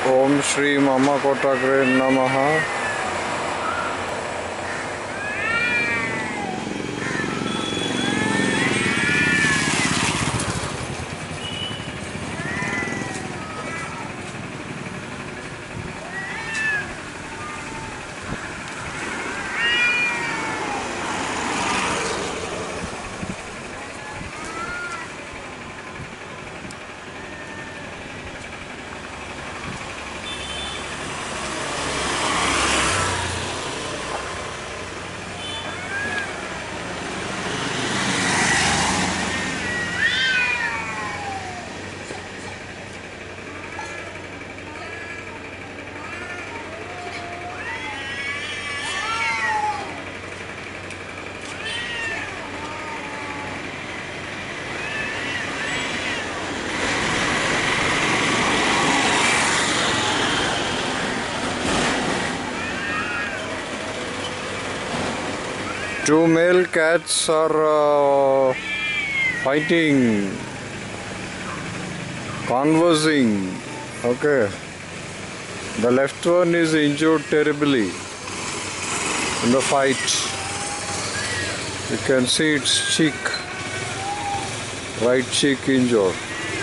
Om Shri Mama Kotagre Namaha. Two male cats are fighting, conversing. Okay. The left one is injured terribly in the fight. You can see its cheek, right cheek injured.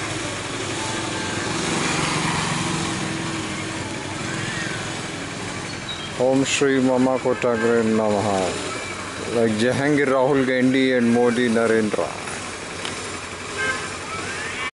Om Shri Mama Kotagre Namaha. Like Jahangir, Rahul Gandhi and Modi Narendra.